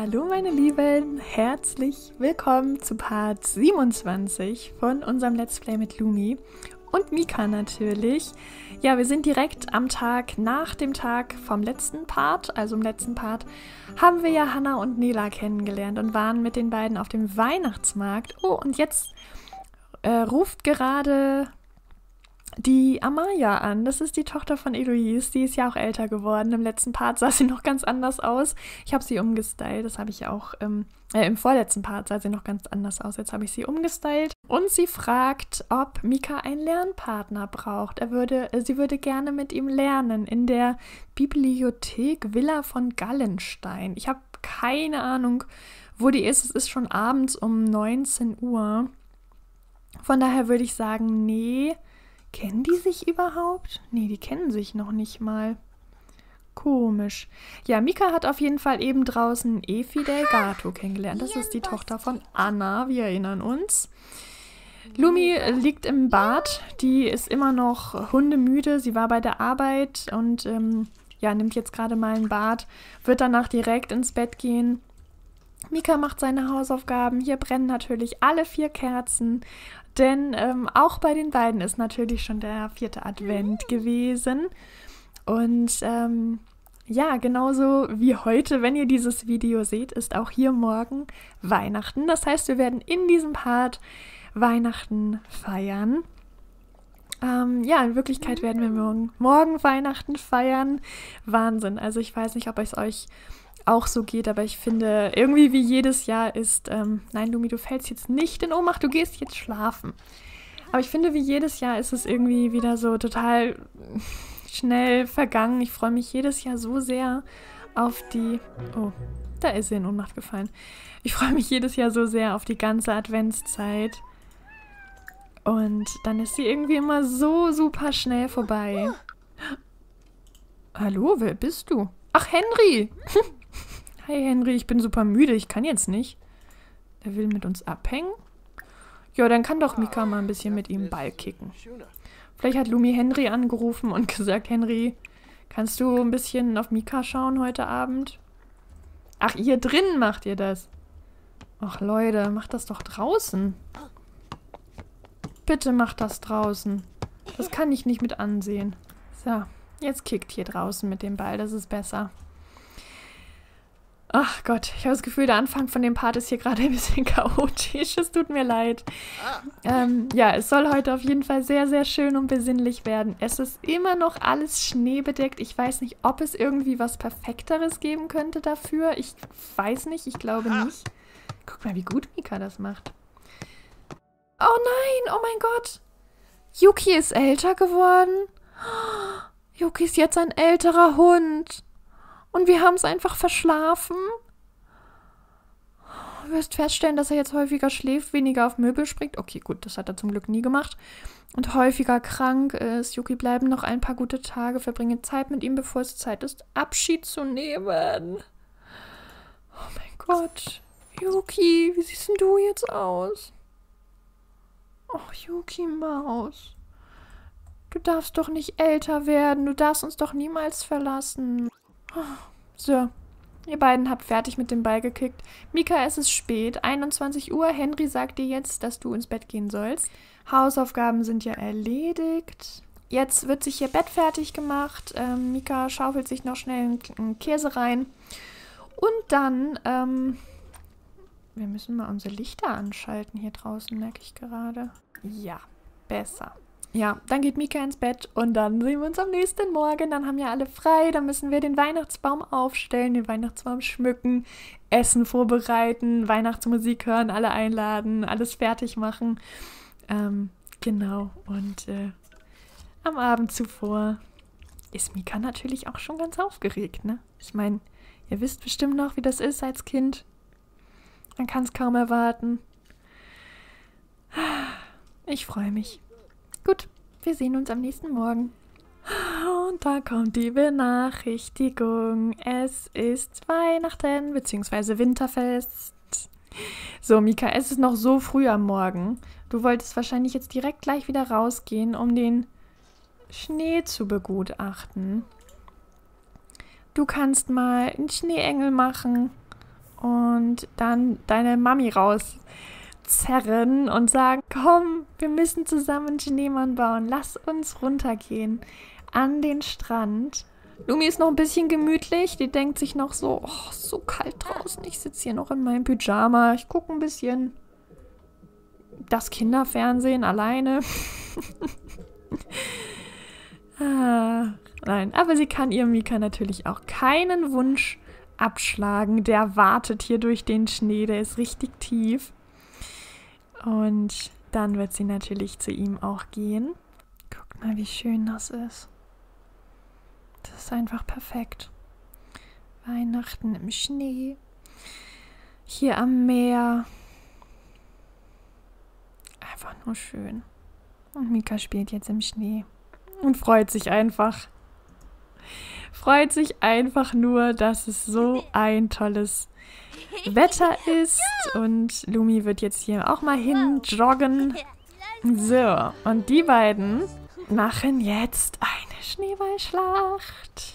Hallo meine Lieben, herzlich willkommen zu Part 27 von unserem Let's Play mit Lumi und Mika natürlich. Ja, wir sind direkt am Tag nach dem Tag vom letzten Part, also im letzten Part haben wir ja Hannah und Nela kennengelernt und waren mit den beiden auf dem Weihnachtsmarkt. Oh, und jetzt ruft gerade die Amaya an. Das ist die Tochter von Eloise. Die ist ja auch älter geworden. Im letzten Part sah sie noch ganz anders aus. Ich habe sie umgestylt. Das habe ich auch im vorletzten Part sah sie noch ganz anders aus. Jetzt habe ich sie umgestylt. Und sie fragt, ob Mika einen Lernpartner braucht. Sie würde gerne mit ihm lernen in der Bibliothek Villa von Gallenstein. Ich habe keine Ahnung, wo die ist. Es ist schon abends um 19 Uhr. Von daher würde ich sagen, nee. Kennen die sich überhaupt? Nee, die kennen sich noch nicht mal. Komisch. Ja, Mika hat auf jeden Fall eben draußen Efi Delgato kennengelernt. Das ist die Tochter von Anna, wir erinnern uns. Lumi liegt im Bad. Die ist immer noch hundemüde. Sie war bei der Arbeit und nimmt jetzt gerade mal ein Bad. Wird danach direkt ins Bett gehen. Mika macht seine Hausaufgaben. Hier brennen natürlich alle 4 Kerzen. Denn auch bei den beiden ist natürlich schon der 4. Advent gewesen. Und genauso wie heute, wenn ihr dieses Video seht, ist auch hier morgen Weihnachten. Das heißt, wir werden in diesem Part Weihnachten feiern. In Wirklichkeit werden wir morgen Weihnachten feiern. Wahnsinn. Also ich weiß nicht, ob es euch auch so geht, aber ich finde, irgendwie wie jedes Jahr ist, nein, Lumi, du fällst jetzt nicht in Ohnmacht, du gehst jetzt schlafen. Aber ich finde, wie jedes Jahr ist es irgendwie wieder so total schnell vergangen. Ich freue mich jedes Jahr so sehr auf die, oh, da ist sie in Ohnmacht gefallen. Ich freue mich jedes Jahr so sehr auf die ganze Adventszeit. Und dann ist sie irgendwie immer so super schnell vorbei. Hallo, wer bist du? Ach, Henry! Hey Henry, ich bin super müde, ich kann jetzt nicht. Der will mit uns abhängen? Ja, dann kann doch Mika mal ein bisschen mit ihm Ball kicken. Vielleicht hat Lumi Henry angerufen und gesagt, Henry, kannst du ein bisschen auf Mika schauen heute Abend? Ach, hier drin macht ihr das. Ach Leute, macht das doch draußen. Bitte macht das draußen. Das kann ich nicht mit ansehen. So, jetzt kickt hier draußen mit dem Ball, das ist besser. Ach Gott, ich habe das Gefühl, der Anfang von dem Part ist hier gerade ein bisschen chaotisch. Es tut mir leid. Es soll heute auf jeden Fall sehr, sehr schön und besinnlich werden. Es ist immer noch alles schneebedeckt. Ich weiß nicht, ob es irgendwie was Perfekteres geben könnte dafür. Ich weiß nicht, ich glaube nicht. Guck mal, wie gut Mika das macht. Oh nein, oh mein Gott. Yuki ist älter geworden. Yuki ist jetzt ein älterer Hund. Und wir haben es einfach verschlafen. Du wirst feststellen, dass er jetzt häufiger schläft, weniger auf Möbel springt. Okay, gut, das hat er zum Glück nie gemacht. Und häufiger krank ist. Yuki, bleiben noch ein paar gute Tage. Verbringe Zeit mit ihm, bevor es Zeit ist, Abschied zu nehmen. Oh mein Gott. Yuki, wie siehst denn du jetzt aus? Oh, Yuki Maus. Du darfst doch nicht älter werden. Du darfst uns doch niemals verlassen. So, ihr beiden habt fertig mit dem Ball gekickt. Mika, es ist spät, 21 Uhr. Henry sagt dir jetzt, dass du ins Bett gehen sollst. Hausaufgaben sind ja erledigt. Jetzt wird sich hier Bett fertig gemacht. Mika schaufelt sich noch schnell einen Käse rein. Und dann, wir müssen mal unsere Lichter anschalten hier draußen, merke ich gerade. Ja, besser. Ja, dann geht Mika ins Bett und dann sehen wir uns am nächsten Morgen. Dann haben ja alle frei, dann müssen wir den Weihnachtsbaum aufstellen, den Weihnachtsbaum schmücken, Essen vorbereiten, Weihnachtsmusik hören, alle einladen, alles fertig machen. Genau, und am Abend zuvor ist Mika natürlich auch schon ganz aufgeregt, ne? Ich meine, ihr wisst bestimmt noch, wie das ist als Kind. Man kann es kaum erwarten. Ich freue mich. Gut, wir sehen uns am nächsten Morgen. Und da kommt die Benachrichtigung. Es ist Weihnachten bzw. Winterfest. So, Mika, es ist noch so früh am Morgen. Du wolltest wahrscheinlich jetzt direkt gleich wieder rausgehen, um den Schnee zu begutachten. Du kannst mal einen Schneeengel machen und dann deine Mami rauszerren und sagen, komm, wir müssen zusammen einen Schneemann bauen. Lass uns runtergehen an den Strand. Lumi ist noch ein bisschen gemütlich. Die denkt sich noch so, oh, so kalt draußen. Ich sitze hier noch in meinem Pyjama. Ich gucke ein bisschen das Kinderfernsehen alleine. Nein, aber sie kann ihrem Mika natürlich auch keinen Wunsch abschlagen. Der wartet hier durch den Schnee. Der ist richtig tief. Und dann wird sie natürlich zu ihm auch gehen. Guckt mal, wie schön das ist. Das ist einfach perfekt. Weihnachten im Schnee. Hier am Meer. Einfach nur schön. Und Mika spielt jetzt im Schnee. Und freut sich einfach. Freut sich einfach nur, dass es so ein tolles Wetter ist. Und Lumi wird jetzt hier auch mal hin joggen. So, und die beiden machen jetzt eine Schneeballschlacht.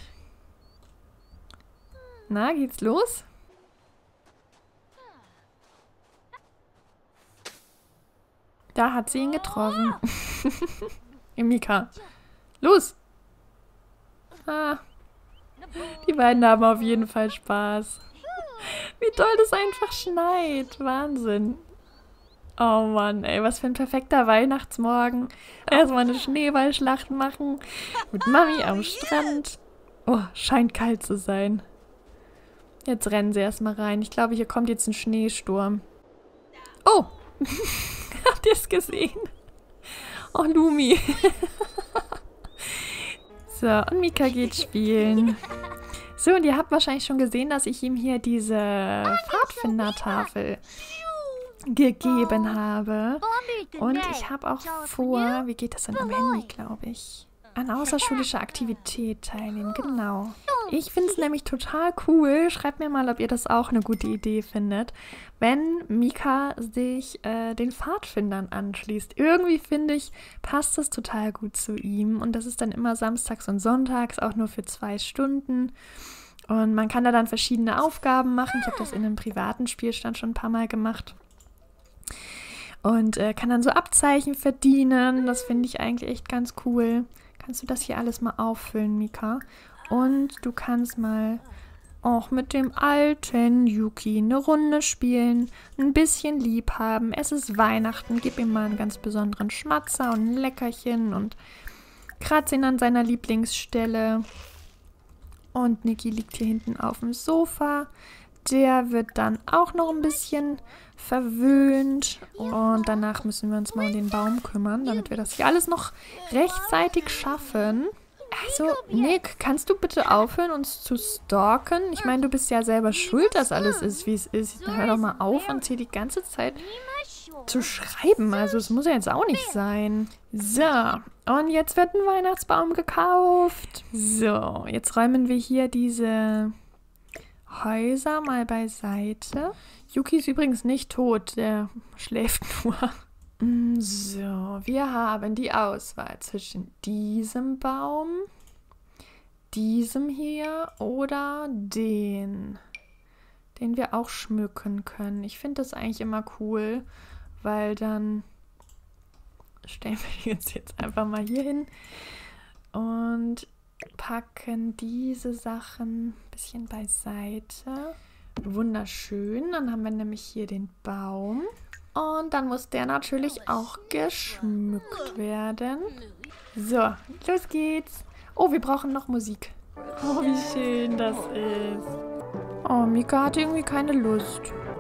Na, geht's los? Da hat sie ihn getroffen. Mika. Los! Ah, die beiden haben auf jeden Fall Spaß. Wie toll das einfach schneit. Wahnsinn. Oh Mann, ey, was für ein perfekter Weihnachtsmorgen. Erstmal eine Schneeballschlacht machen. Mit Mami am Strand. Oh, scheint kalt zu sein. Jetzt rennen sie erstmal rein. Ich glaube, hier kommt jetzt ein Schneesturm. Oh! Habt ihr es gesehen? Oh, Lumi. So, und Mika geht spielen. So, und ihr habt wahrscheinlich schon gesehen, dass ich ihm hier diese Pfadfindertafel gegeben habe. Und ich habe auch vor, wie geht das denn am Handy, glaube ich, an außerschulischer Aktivität teilnehmen. Genau. Ich finde es nämlich total cool. Schreibt mir mal, ob ihr das auch eine gute Idee findet, wenn Mika sich den Pfadfindern anschließt. Irgendwie finde ich, passt das total gut zu ihm. Und das ist dann immer samstags und sonntags, auch nur für 2 Stunden. Und man kann da dann verschiedene Aufgaben machen. Ich habe das in einem privaten Spielstand schon ein paar Mal gemacht. Und kann dann so Abzeichen verdienen. Das finde ich eigentlich echt ganz cool. Kannst du das hier alles mal auffüllen, Mika? Und du kannst mal auch mit dem alten Yuki eine Runde spielen, ein bisschen lieb haben. Es ist Weihnachten, gib ihm mal einen ganz besonderen Schmatzer und ein Leckerchen und kratz ihn an seiner Lieblingsstelle. Und Niki liegt hier hinten auf dem Sofa. Der wird dann auch noch ein bisschen verwöhnt. Und danach müssen wir uns mal um den Baum kümmern, damit wir das hier alles noch rechtzeitig schaffen. Also, Nick, kannst du bitte aufhören, uns zu stalken? Ich meine, du bist ja selber schuld, dass alles ist, wie es ist. Hör doch mal auf und hier die ganze Zeit zu schreiben. Also, es muss ja jetzt auch nicht sein. So, und jetzt wird ein Weihnachtsbaum gekauft. So, jetzt räumen wir hier diese Häuser mal beiseite. Yuki ist übrigens nicht tot, der schläft nur. So, wir haben die Auswahl zwischen diesem Baum, diesem hier oder den wir auch schmücken können. Ich finde das eigentlich immer cool, weil dann stellen wir uns jetzt einfach mal hier hin und packen diese Sachen ein bisschen beiseite. Wunderschön. Dann haben wir nämlich hier den Baum. Und dann muss der natürlich auch geschmückt werden. So, los geht's. Oh, wir brauchen noch Musik. Oh, wie schön das ist. Oh, Mika hat irgendwie keine Lust.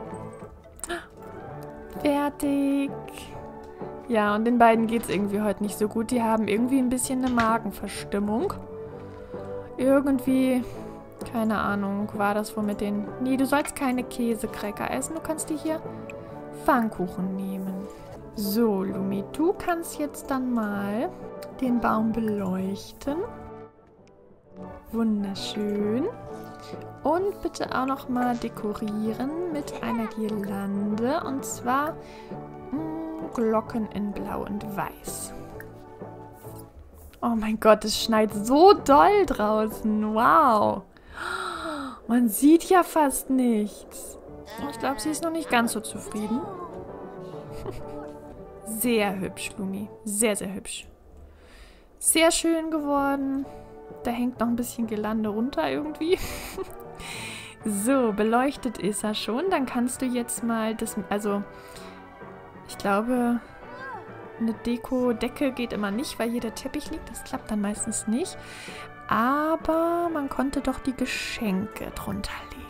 Fertig. Ja, und den beiden geht's irgendwie heute nicht so gut. Die haben irgendwie ein bisschen eine Magenverstimmung. Irgendwie, keine Ahnung, war das wohl mit den... Nee, du sollst keine Käsecracker essen. Du kannst die hier Pfannkuchen nehmen. So, Lumi, du kannst jetzt dann mal den Baum beleuchten. Wunderschön. Und bitte auch noch mal dekorieren mit einer Girlande. Und zwar Glocken in Blau und Weiß. Oh mein Gott, es schneit so doll draußen. Wow. Man sieht ja fast nichts. Ich glaube, sie ist noch nicht ganz so zufrieden. Sehr hübsch, Lumi. Sehr, sehr hübsch. Sehr schön geworden. Da hängt noch ein bisschen Girlande runter irgendwie. So, beleuchtet ist er schon. Dann kannst du jetzt mal das... Also, ich glaube, eine Deko-Decke geht immer nicht, weil hier der Teppich liegt. Das klappt dann meistens nicht. Aber man konnte doch die Geschenke drunter legen.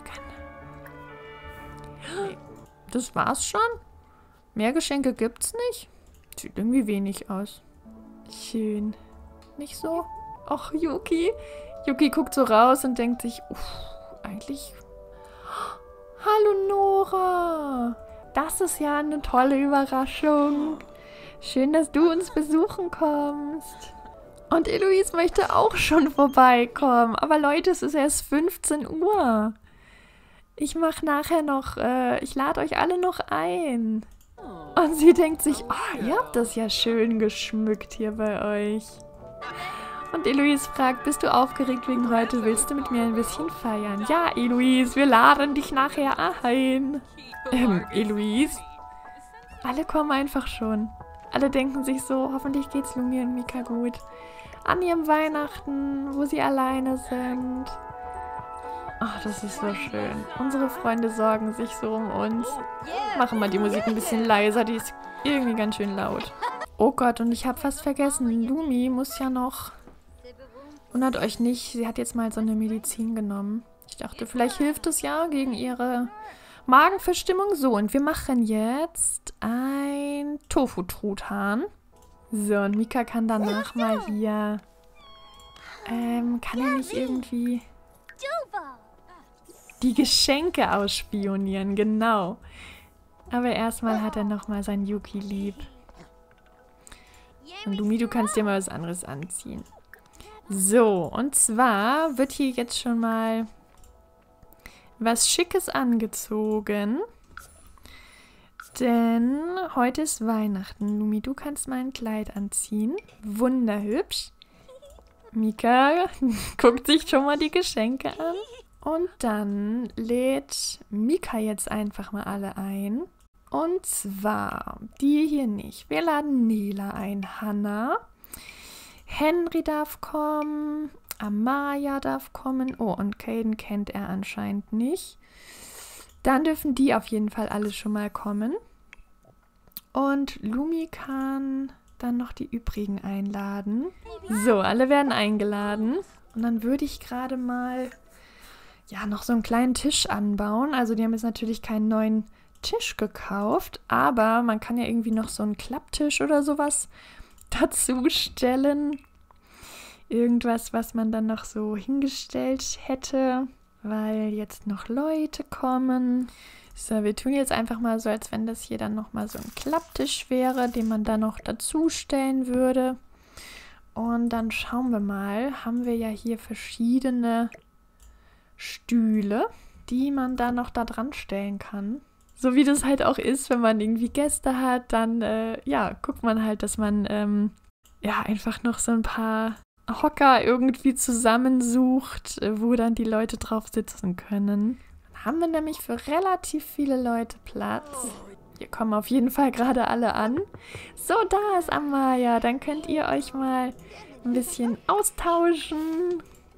Das war's schon? Mehr Geschenke gibt's nicht? Sieht irgendwie wenig aus. Schön. Nicht so? Och, Yuki. Yuki guckt so raus und denkt sich, eigentlich... Hallo Nora. Das ist ja eine tolle Überraschung. Schön, dass du uns besuchen kommst. Und Eloise möchte auch schon vorbeikommen. Aber Leute, es ist erst 15 Uhr. Ich mache nachher noch, ich lade euch alle noch ein. Und sie denkt sich, ihr habt das ja schön geschmückt hier bei euch. Und Eloise fragt, bist du aufgeregt wegen heute? Willst du mit mir ein bisschen feiern? Ja, Eloise, wir laden dich nachher ein. Eloise? Alle kommen einfach schon. Alle denken sich so, hoffentlich geht's Lumi und Mika gut. An ihrem Weihnachten, wo sie alleine sind. Ach, das ist so schön. Unsere Freunde sorgen sich so um uns. Machen mal die Musik ein bisschen leiser, die ist irgendwie ganz schön laut. Oh Gott, und ich habe fast vergessen, Lumi muss ja noch... Wundert euch nicht, sie hat jetzt mal so eine Medizin genommen. Ich dachte, vielleicht hilft es ja gegen ihre Magenverstimmung. So, und wir machen jetzt ein Tofu-Truthahn. So, und Mika kann danach mal hier... kann er nicht irgendwie... die Geschenke ausspionieren, genau. Aber erstmal hat er nochmal sein Yuki lieb. Und Lumi, du kannst dir mal was anderes anziehen. So, und zwar wird hier jetzt schon mal was Schickes angezogen. Denn heute ist Weihnachten. Lumi, du kannst mal ein Kleid anziehen. Wunderhübsch. Mika guckt sich schon mal die Geschenke an. Und dann lädt Mika jetzt einfach mal alle ein. Und zwar die hier nicht. Wir laden Nela ein, Hannah. Henry darf kommen. Amaya darf kommen. Oh, und Caden kennt er anscheinend nicht. Dann dürfen die auf jeden Fall alle schon mal kommen. Und Lumi kann dann noch die übrigen einladen. So, alle werden eingeladen. Und dann würde ich gerade mal... ja, noch so einen kleinen Tisch anbauen. Also die haben jetzt natürlich keinen neuen Tisch gekauft, aber man kann ja irgendwie noch so einen Klapptisch oder sowas dazu stellen. Irgendwas, was man dann noch so hingestellt hätte, weil jetzt noch Leute kommen. So, wir tun jetzt einfach mal so, als wenn das hier dann nochmal so ein Klapptisch wäre, den man dann noch dazu stellen würde. Und dann schauen wir mal, haben wir ja hier verschiedene Stühle, die man dann noch da dran stellen kann. So wie das halt auch ist, wenn man irgendwie Gäste hat, dann ja, guckt man halt, dass man ja einfach noch so ein paar Hocker irgendwie zusammensucht, wo dann die Leute drauf sitzen können. Dann haben wir nämlich für relativ viele Leute Platz. Hier kommen auf jeden Fall gerade alle an. So, da ist Amaya. Dann könnt ihr euch mal ein bisschen austauschen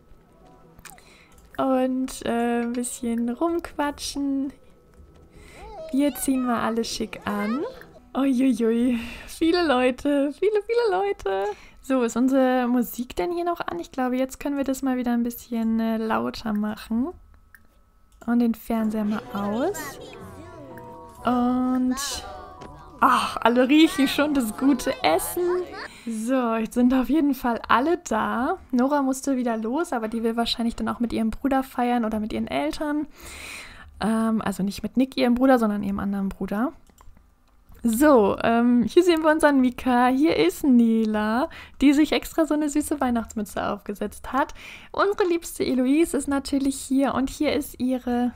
und ein bisschen rumquatschen. Wir ziehen mal alle schick an. Uiuiui, viele Leute, viele Leute. So, ist unsere Musik denn hier noch an? Ich glaube, jetzt können wir das mal wieder ein bisschen lauter machen. Und den Fernseher mal aus. Und... ach, alle riechen schon das gute Essen. So, jetzt sind auf jeden Fall alle da. Nora musste wieder los, aber die will wahrscheinlich dann auch mit ihrem Bruder feiern oder mit ihren Eltern. Also nicht mit Nick, ihrem Bruder, sondern ihrem anderen Bruder. So, hier sehen wir unseren Mika. Hier ist Nela, die sich extra so eine süße Weihnachtsmütze aufgesetzt hat. Unsere liebste Eloise ist natürlich hier und hier ist ihre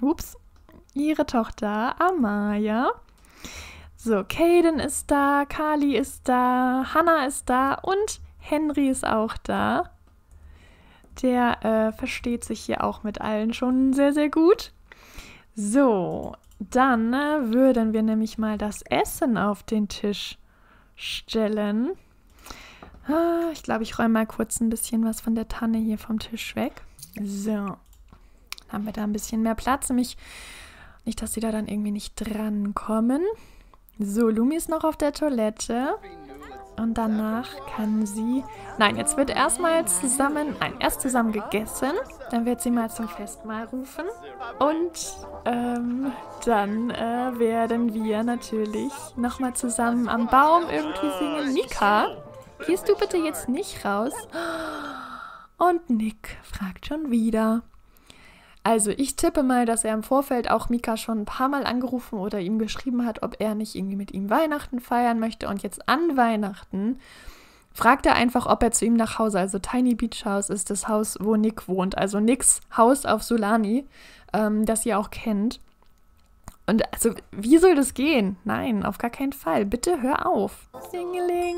Tochter Amaya. So, Caden ist da, Kali ist da, Hannah ist da und Henry ist auch da. Der versteht sich hier auch mit allen schon sehr, sehr gut. So, dann würden wir nämlich mal das Essen auf den Tisch stellen. Ich glaube, ich räume mal kurz ein bisschen was von der Tanne hier vom Tisch weg. So, haben wir da ein bisschen mehr Platz. Nämlich nicht, dass sie da dann irgendwie nicht drankommen. So, Lumi ist noch auf der Toilette. Und danach kann sie... Nein, jetzt wird erst zusammen gegessen. Dann wird sie mal zum Festmahl rufen. Und dann werden wir natürlich nochmal zusammen am Baum irgendwie singen. Mika, gehst du bitte jetzt nicht raus? Und Nick fragt schon wieder. Also ich tippe mal, dass er im Vorfeld auch Mika schon ein paar Mal angerufen oder ihm geschrieben hat, ob er nicht irgendwie mit ihm Weihnachten feiern möchte. Und jetzt an Weihnachten fragt er einfach, ob er zu ihm nach Hause, also Tiny Beach House ist das Haus, wo Nick wohnt. Also Nicks Haus auf Sulani, das ihr auch kennt. Und also, wie soll das gehen? Nein, auf gar keinen Fall. Bitte hör auf. Dingeling.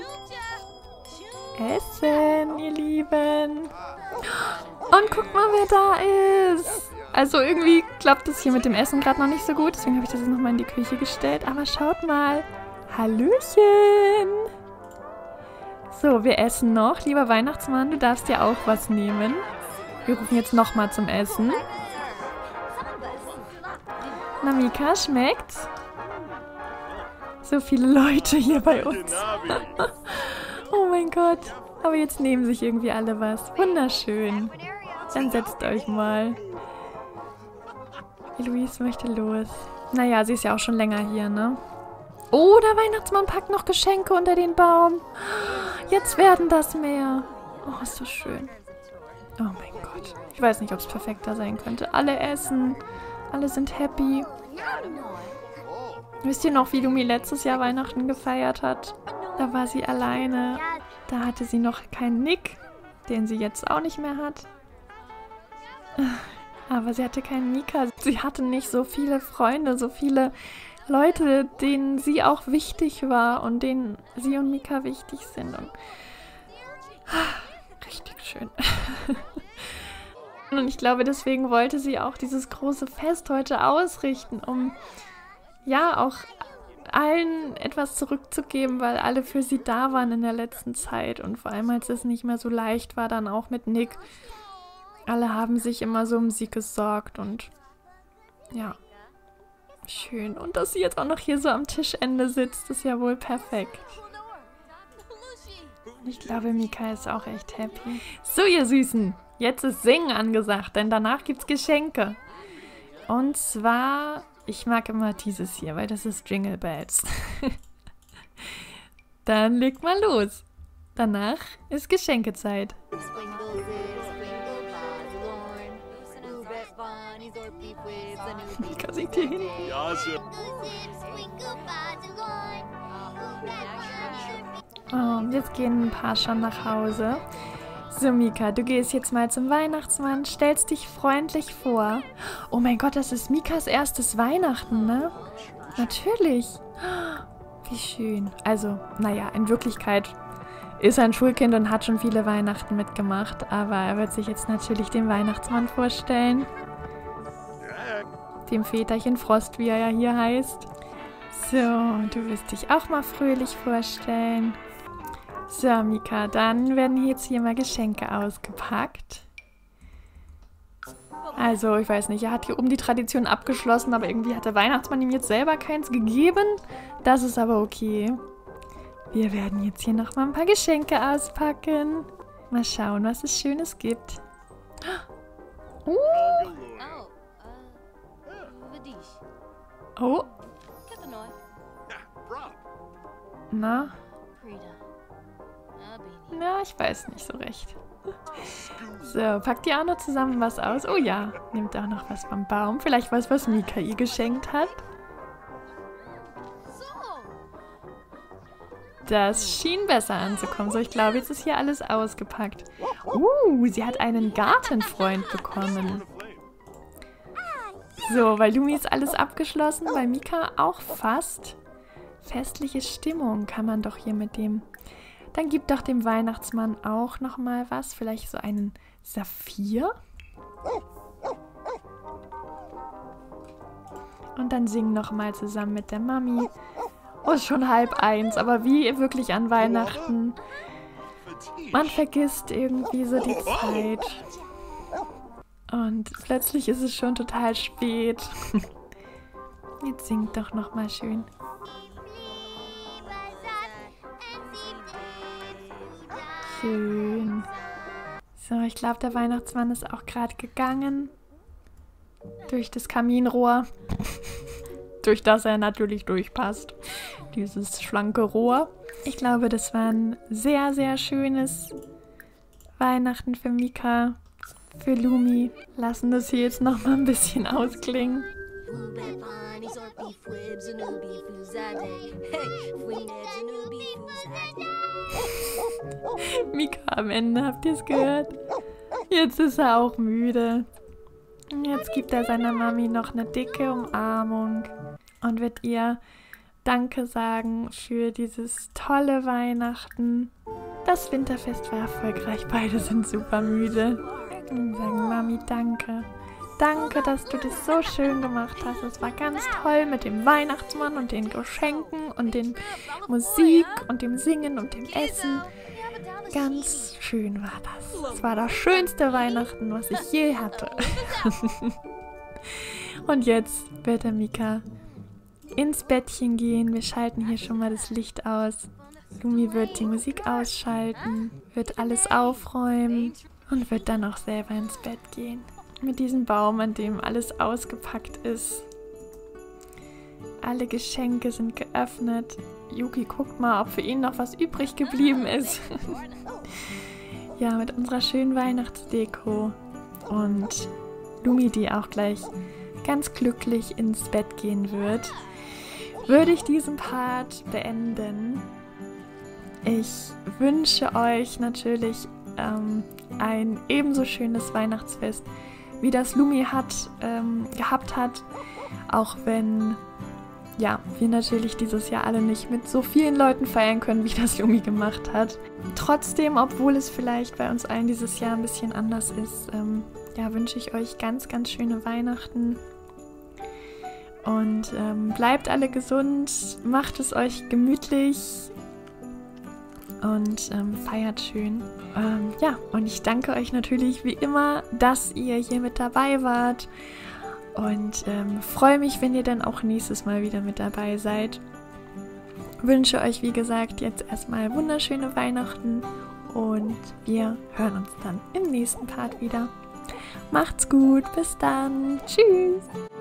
Essen, ihr Lieben. Und guck mal, wer da ist. Also irgendwie klappt es hier mit dem Essen gerade noch nicht so gut. Deswegen habe ich das jetzt nochmal in die Küche gestellt. Aber schaut mal. Hallöchen. So, wir essen noch. Lieber Weihnachtsmann, du darfst dir auch was nehmen. Wir rufen jetzt nochmal zum Essen. Na, Mika, schmeckt's? So viele Leute hier bei uns. Oh mein Gott. Aber jetzt nehmen sich irgendwie alle was. Wunderschön. Dann setzt euch mal. Luis möchte los. Naja, sie ist ja auch schon länger hier, ne? Oh, der Weihnachtsmann packt noch Geschenke unter den Baum. Jetzt werden das mehr. Oh, ist so schön. Oh mein Gott. Ich weiß nicht, ob es perfekter sein könnte. Alle essen. Alle sind happy. Wisst ihr noch, wie Lumi letztes Jahr Weihnachten gefeiert hat? Da war sie alleine. Da hatte sie noch keinen Nick, den sie jetzt auch nicht mehr hat. Aber sie hatte keinen Mika. Sie hatte nicht so viele Freunde, so viele Leute, denen sie auch wichtig war und denen sie und Mika wichtig sind. Und richtig schön. Und ich glaube, deswegen wollte sie auch dieses große Fest heute ausrichten, um ja auch allen etwas zurückzugeben, weil alle für sie da waren in der letzten Zeit und vor allem, als es nicht mehr so leicht war, dann auch mit Nick. Alle haben sich immer so um sie gesorgt und ja, schön. Und dass sie jetzt auch noch hier so am Tischende sitzt, ist ja wohl perfekt. Ich glaube, Mika ist auch echt happy. So, ihr Süßen, jetzt ist Singen angesagt, denn danach gibt's Geschenke. Und zwar... Ich mag immer dieses hier, weil das ist Jingle Bells. Dann legt mal los. Danach ist Geschenkezeit. Mika singt hier hinten. Oh, jetzt gehen ein paar schon nach Hause. So, Mika, du gehst jetzt mal zum Weihnachtsmann, stellst dich freundlich vor. Oh mein Gott, das ist Mikas erstes Weihnachten, ne? Natürlich. Wie schön. Also, naja, in Wirklichkeit ist er ein Schulkind und hat schon viele Weihnachten mitgemacht. Aber er wird sich jetzt natürlich den Weihnachtsmann vorstellen. Dem Väterchen Frost, wie er ja hier heißt. So, du wirst dich auch mal fröhlich vorstellen. So, Mika, dann werden jetzt hier mal Geschenke ausgepackt. Also, ich weiß nicht, er hat hier oben die Tradition abgeschlossen, aber irgendwie hat der Weihnachtsmann ihm jetzt selber keins gegeben. Das ist aber okay. Wir werden jetzt hier nochmal ein paar Geschenke auspacken. Mal schauen, was es Schönes gibt. Oh. Na? Na, ich weiß nicht so recht. So, packt ihr auch noch zusammen was aus? Oh ja, nehmt auch noch was vom Baum. Vielleicht was Mika ihr geschenkt hat. Das schien besser anzukommen. So, ich glaube, jetzt ist hier alles ausgepackt. Sie hat einen Gartenfreund bekommen. So, bei Lumi ist alles abgeschlossen, bei Mika auch fast. Festliche Stimmung kann man doch hier mit dem... Dann gibt doch dem Weihnachtsmann auch nochmal was. Vielleicht so einen Saphir? Und dann singen nochmal zusammen mit der Mami. Oh, ist schon 12:30, aber wie wirklich an Weihnachten. Man vergisst irgendwie so die Zeit. Und plötzlich ist es schon total spät. Jetzt singt doch nochmal schön. Schön. So, ich glaube, der Weihnachtsmann ist auch gerade gegangen. Durch das Kaminrohr. Durch das er natürlich durchpasst. Dieses schlanke Rohr. Ich glaube, das war ein sehr, sehr schönes Weihnachten für Mika, für Lumi. Lassen das hier jetzt noch mal ein bisschen ausklingen. Mika am Ende, habt ihr es gehört? Jetzt ist er auch müde. Jetzt gibt er seiner Mami noch eine dicke Umarmung und wird ihr Danke sagen für dieses tolle Weihnachten. Das Winterfest war erfolgreich, beide sind super müde. Und sagen, Mami, danke. Danke, dass du das so schön gemacht hast. Es war ganz toll mit dem Weihnachtsmann und den Geschenken und den Musik und dem Singen und dem Essen. Ganz schön war das. Es war das schönste Weihnachten, was ich je hatte. Und jetzt wird der Mika ins Bettchen gehen. Wir schalten hier schon mal das Licht aus. Lumi wird die Musik ausschalten, wird alles aufräumen und wird dann auch selber ins Bett gehen. Mit diesem Baum, an dem alles ausgepackt ist. Alle Geschenke sind geöffnet. Yuki guckt mal, ob für ihn noch was übrig geblieben ist. Ja, mit unserer schönen Weihnachtsdeko. Und Lumi, die auch gleich ganz glücklich ins Bett gehen wird, würde ich diesen Part beenden. Ich wünsche euch natürlich ein ebenso schönes Weihnachtsfest, wie das Lumi gehabt hat, auch wenn ja, wir natürlich dieses Jahr alle nicht mit so vielen Leuten feiern können, wie das Lumi gemacht hat. Trotzdem, obwohl es vielleicht bei uns allen dieses Jahr ein bisschen anders ist, ja, wünsche ich euch ganz, ganz schöne Weihnachten. Und bleibt alle gesund, macht es euch gemütlich und feiert schön. Ja, und ich danke euch natürlich wie immer, dass ihr hier mit dabei wart. Und freue mich, wenn ihr dann auch nächstes Mal wieder mit dabei seid. Wünsche euch, wie gesagt, jetzt erstmal wunderschöne Weihnachten und wir hören uns dann im nächsten Part wieder. Macht's gut, bis dann. Tschüss.